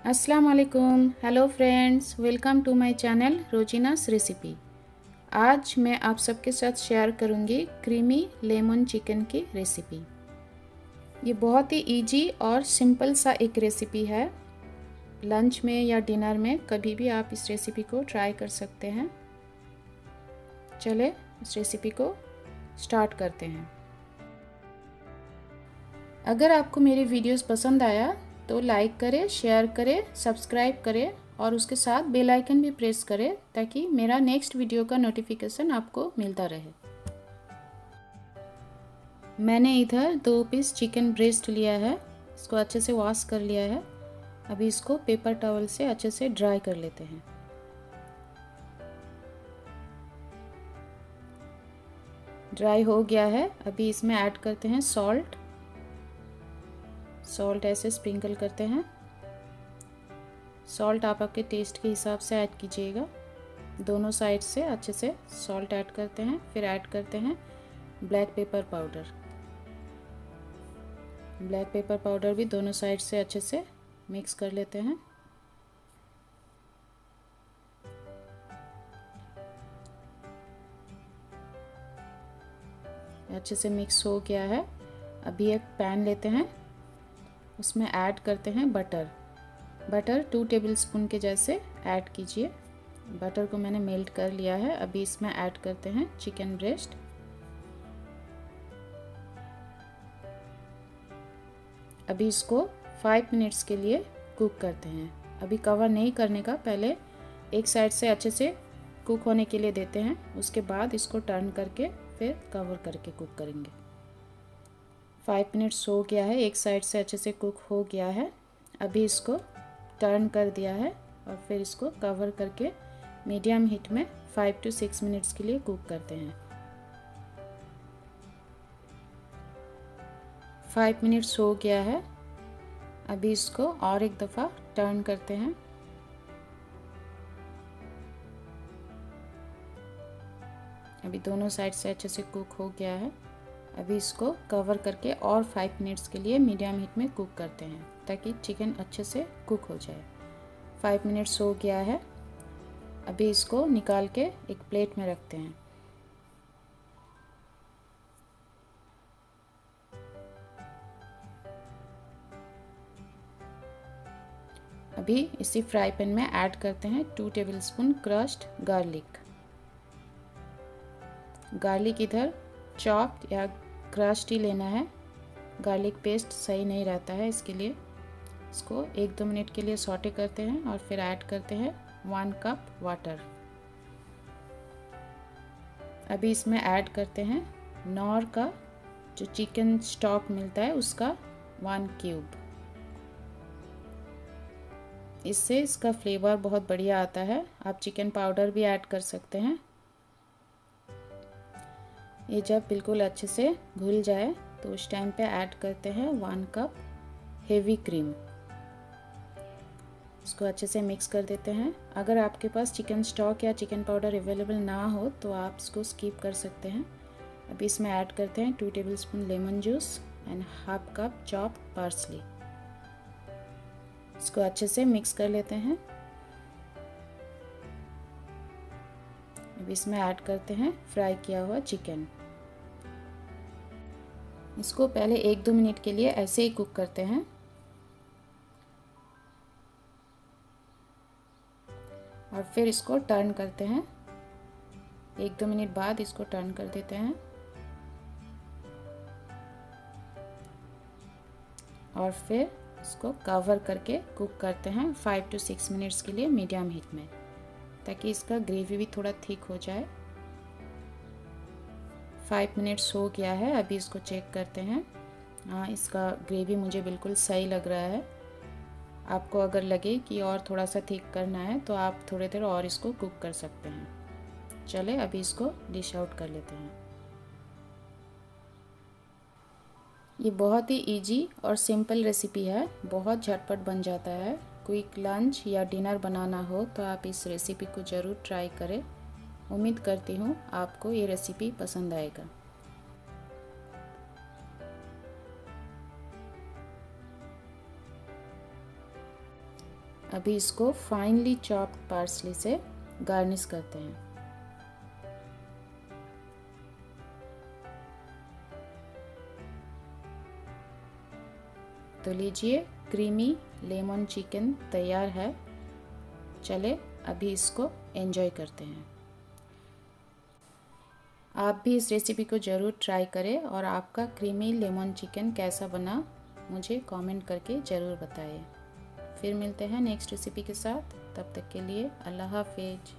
अस्सलाम वालेकुम। Hello friends, welcome to my channel Rozina's recipe. आज मैं आप सबके साथ शेयर करूंगी क्रीमी लेमन चिकन की रेसिपी। ये बहुत ही इजी और सिंपल सा एक रेसिपी है। लंच में या डिनर में कभी भी आप इस रेसिपी को ट्राई कर सकते हैं। चले इस रेसिपी को स्टार्ट करते हैं। अगर आपको मेरे वीडियोस पसंद आया तो लाइक करें, शेयर करें, सब्सक्राइब करें और उसके साथ बेल आइकन भी प्रेस करें ताकि मेरा नेक्स्ट वीडियो का नोटिफिकेशन आपको मिलता रहे। मैंने इधर 2 पीस चिकन ब्रेस्ट लिया है। इसको अच्छे से वॉश कर लिया है। अभी इसको पेपर टॉवल से अच्छे से ड्राई कर लेते हैं। ड्राई हो गया है। अभी इसमें ऐड करते हैं सॉल्ट ऐसे स्प्रिंकल करते हैं। सॉल्ट आप आपके टेस्ट के हिसाब से ऐड कीजिएगा। दोनों साइड से अच्छे से सॉल्ट ऐड करते हैं। फिर ऐड करते हैं black pepper powder. Black pepper powder भी दोनों साइड से अच्छे से मिक्स कर लेते हैं। अच्छे से मिक्स हो गया है। अभी एक पैन लेते हैं, उसमें ऐड करते हैं बटर 2 टेबलस्पून के जैसे ऐड कीजिए। बटर को मैंने मेल्ट कर लिया है। अभी इसमें ऐड करते हैं चिकन ब्रेस्ट। अभी इसको 5 मिनट्स के लिए कुक करते हैं। अभी कवर नहीं करने का, पहले एक साइड से अच्छे से कुक होने के लिए देते हैं। उसके बाद इसको टर्न करके फिर कवर करके कुक करेंगे। 5 मिनट्स हो गया है। एक साइड से अच्छे से कुक हो गया है। अभी इसको टर्न कर दिया है और फिर इसको कवर करके मीडियम हीट में 5 to 6 मिनट्स के लिए कुक करते हैं। 5 मिनट्स हो गया है। अभी इसको और एक दफ़ा टर्न करते हैं। अभी दोनों साइड से अच्छे से कुक हो गया है। अभी इसको कवर करके और 5 मिनट्स के लिए मीडियम हीट में कुक करते हैं ताकि चिकन अच्छे से कुक हो जाए। 5 मिनट्स हो गया है। अभी इसको निकाल के एक प्लेट में रखते हैं। अभी इसी फ्राई पैन में ऐड करते हैं 2 टेबलस्पून क्रश्ड गार्लिक इधर चॉप्ड या क्रश्ड ही लेना है। गार्लिक पेस्ट सही नहीं रहता है, इसके लिए इसको 1-2 मिनट के लिए सॉटे करते हैं और फिर ऐड करते हैं 1 कप वाटर। अभी इसमें ऐड करते हैं नॉर का जो चिकन स्टॉक मिलता है उसका 1 क्यूब। इससे इसका फ्लेवर बहुत बढ़िया आता है। आप चिकन पाउडर भी ऐड कर सकते हैं। ये जब बिल्कुल अच्छे से घुल जाए तो उस टाइम पे ऐड करते हैं 1 कप हेवी क्रीम। इसको अच्छे से मिक्स कर देते हैं। अगर आपके पास चिकन स्टॉक या चिकन पाउडर अवेलेबल ना हो तो आप इसको स्किप कर सकते हैं। अभी इसमें ऐड करते हैं 2 tablespoon lemon juice and half cup chopped parsley. इसको अच्छे से मिक्स कर लेते हैं। अभी इसमें ऐड करते हैं फ्राई किया हुआ चिकन। इसको पहले 1-2 मिनट के लिए ऐसे ही कुक करते हैं और फिर इसको टर्न करते हैं। 1-2 मिनट बाद इसको टर्न कर देते हैं और फिर इसको कवर करके कुक करते हैं 5 to 6 मिनट्स के लिए मीडियम हीट में ताकि इसका ग्रेवी भी थोड़ा थिक हो जाए। 5 मिनट्स हो गया है। अभी इसको चेक करते हैं। हाँ, इसका ग्रेवी मुझे बिल्कुल सही लग रहा है। आपको अगर लगे कि और थोड़ा सा थिक करना है तो आप थोड़ी देर और इसको कुक कर सकते हैं। चले अभी इसको डिश आउट कर लेते हैं। ये बहुत ही इजी और सिंपल रेसिपी है। बहुत झटपट बन जाता है। क्विक लंच या डिनर बनाना हो तो आप इस रेसिपी को ज़रूर ट्राई करें। उम्मीद करती हूँ आपको ये रेसिपी पसंद आएगा। अभी इसको फाइनली चॉप्ड पार्सली से गार्निश करते हैं। तो लीजिए, क्रीमी लेमन चिकन तैयार है। चले अभी इसको एंजॉय करते हैं। आप भी इस रेसिपी को ज़रूर ट्राई करें और आपका क्रीमी लेमन चिकन कैसा बना मुझे कमेंट करके ज़रूर बताएं। फिर मिलते हैं नेक्स्ट रेसिपी के साथ। तब तक के लिए अल्लाह हाफिज।